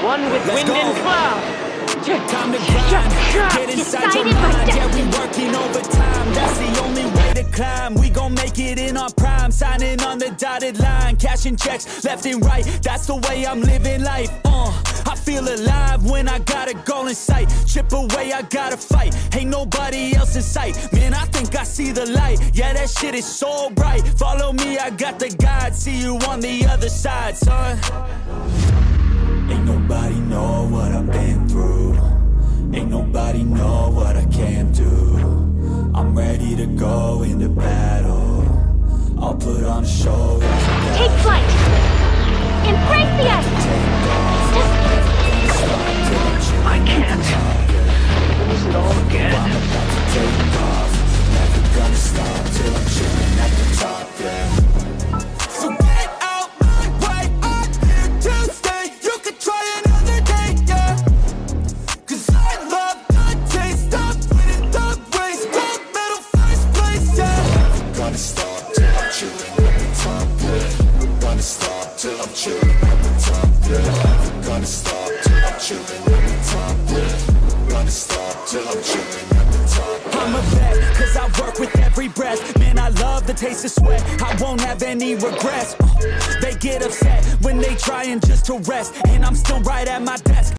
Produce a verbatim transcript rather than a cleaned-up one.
One with Let's wind go. and cloud. Time to grind, get inside your mind. Yeah, we working overtime. That's the only way to climb. We gon' make it in our prime. Signing on the dotted line, cashing checks left and right. That's the way I'm living life. Uh, I feel alive when I got a goal in sight. Chip away, I gotta fight. Ain't nobody else in sight. Man, I think I see the light. Yeah, that shit is so bright. Follow me, I got the guide. See you on the other side, son. Ain't nobody know what I've been through. Ain't nobody know what I can do. I'm ready to go into battle. I'll put on a show. Take flight! Embrace the ice! I can't. Lose it all again. I'm about to take off. Never gonna stop till I'm chilling at the top, yeah. So get out my way, I'm here to stay. You could try another day, yeah. Cause I love the taste of winning the race. Gold medal, first place, yeah. Never gonna stop till I'm chilling at the top, yeah. Never gonna stop till I'm chilling at the top, yeah. Never gonna stop till I'm chilling at the top, yeah. Gonna stop till I'm chilling at the top. I'm a vet, cause I work with every breath. Man, I love the taste of sweat. I won't have any regrets. uh, They get upset when they trying just to rest, and I'm still right at my desk.